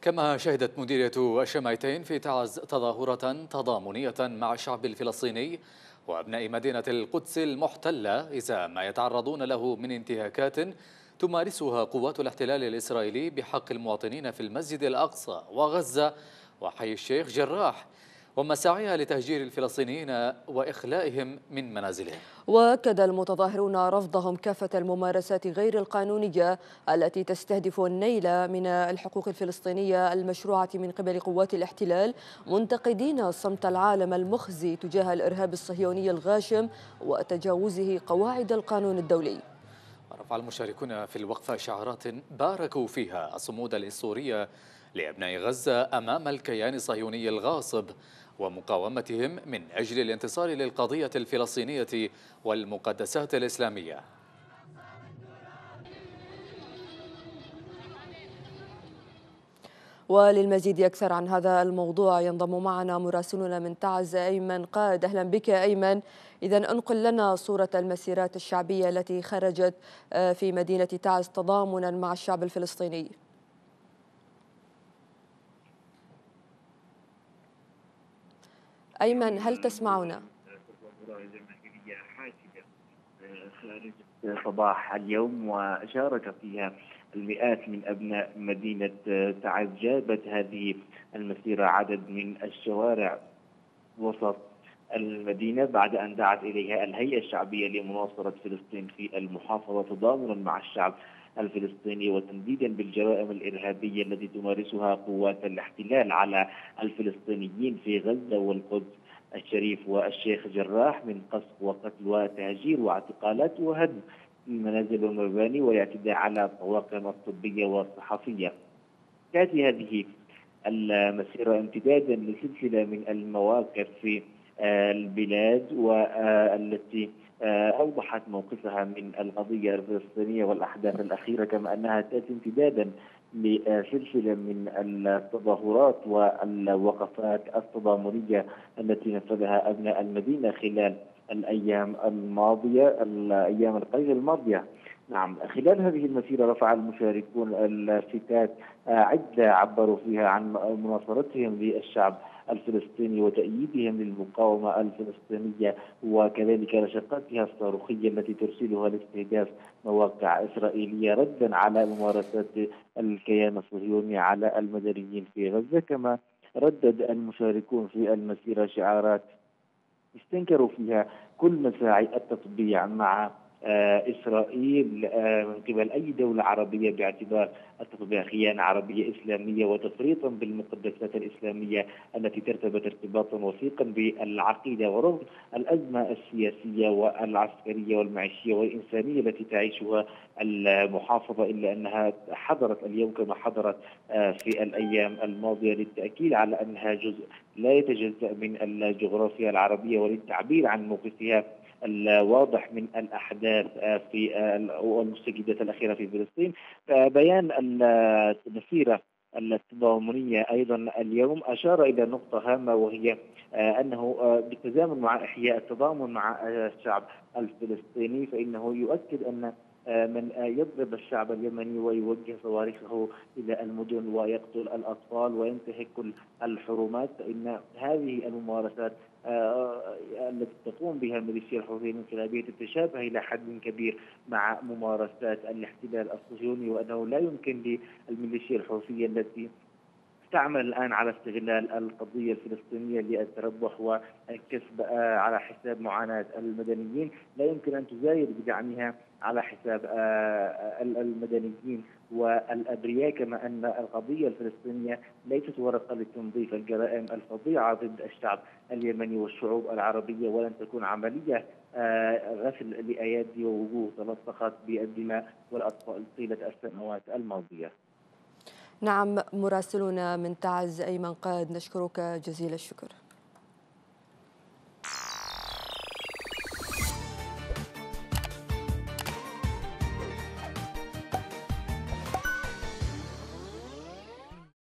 كما شهدت مديرية الشمعتين في تعز تظاهرة تضامنية مع الشعب الفلسطيني وأبناء مدينة القدس المحتلة إزاء ما يتعرضون له من انتهاكات تمارسها قوات الاحتلال الإسرائيلي بحق المواطنين في المسجد الأقصى وغزة وحي الشيخ جراح، ومساعيها لتهجير الفلسطينيين وإخلائهم من منازلهم. وأكد المتظاهرون رفضهم كافة الممارسات غير القانونية التي تستهدف النيل من الحقوق الفلسطينية المشروعة من قبل قوات الاحتلال، منتقدين صمت العالم المخزي تجاه الإرهاب الصهيوني الغاشم وتجاوزه قواعد القانون الدولي. رفع المشاركون في الوقفة شعارات باركوا فيها الصمود الإسطوري لأبناء غزة أمام الكيان الصهيوني الغاصب ومقاومتهم من أجل الانتصار للقضية الفلسطينية والمقدسات الإسلامية. وللمزيد أكثر عن هذا الموضوع ينضم معنا مراسلنا من تعز أيمن قائد. أهلا بك أيمن. إذا أنقل لنا صورة المسيرات الشعبية التي خرجت في مدينة تعز تضامنا مع الشعب الفلسطيني. أيمن هل تسمعنا؟ خارج صباح اليوم وشارك فيها المئات من أبناء مدينة تعز. جابت هذه المسيرة عدد من الشوارع وسط المدينة بعد أن دعت إليها الهيئة الشعبية لمناصرة فلسطين في المحافظة تضامنا مع الشعب الفلسطيني وتنديدا بالجرائم الإرهابية التي تمارسها قوات الاحتلال على الفلسطينيين في غزة والقدس الشريف والشيخ جراح من قصف وقتل وتهجير واعتقالات وهدم المنازل والمباني والاعتداء على الطواقم الطبية والصحفية. تأتي هذه المسيرة امتدادا لسلسلة من المواقف في البلاد والتي أوضحت موقفها من القضية الفلسطينية والأحداث الأخيرة، كما أنها تأتي امتدادا لسلسلة من التظاهرات والوقفات التضامنية التي نفذها أبناء المدينة خلال الأيام الماضية، الأيام القليلة الماضية. نعم، خلال هذه المسيرة رفع المشاركون اللافتات عدة عبروا فيها عن مناصرتهم للشعب الفلسطيني وتأييدهم للمقاومة الفلسطينية وكذلك رشقاتها الصاروخية التي ترسلها لاستهداف مواقع إسرائيلية ردا على ممارسات الكيان الصهيوني على المدنيين في غزة. كما ردد المشاركون في المسيرة شعارات استنكروا فيها كل مساعي التطبيع مع إسرائيل من قبل أي دولة عربية، باعتبار التطبيع خيانة عربية إسلامية وتفريطا بالمقدسات الإسلامية التي ترتبط ارتباطا وثيقا بالعقيدة، ورغم الأزمة السياسية والعسكرية والمعيشية والإنسانية التي تعيشها المحافظة، إلا أنها حضرت اليوم كما حضرت في الأيام الماضية للتأكيد على أنها جزء لا يتجزأ من الجغرافيا العربية وللتعبير عن موقفها الواضح من الأحداث في والمستجدات الأخيرة في فلسطين. بيان المسيرة التضامنية أيضا اليوم أشار إلى نقطة هامة، وهي أنه بالتزامن مع إحياء التضامن مع الشعب الفلسطيني فإنه يؤكد أن من يضرب الشعب اليمني ويوجه صواريخه إلى المدن ويقتل الأطفال وينتهك كل الحرمات، فإن هذه الممارسات التي تقوم بها الميليشيا الحوثية الانقلابية تتشابه إلى حد كبير مع ممارسات الاحتلال الصهيوني، وأنه لا يمكن للميليشيا الحوثية التي تعمل الآن على استغلال القضية الفلسطينية للتربح والكسب على حساب معاناة المدنيين، لا يمكن أن تزايد بدعمها على حساب المدنيين والأبرياء. كما أن القضية الفلسطينية ليست ورقة لتنظيف الجرائم الفظيعة ضد الشعب اليمني والشعوب العربية، ولن تكون عملية غسل لأيادي ووجوه تلصقت بالدماء والأطفال طيلة السنوات الماضية. نعم، مراسلنا من تعز أيمن قائد، نشكرك جزيل الشكر.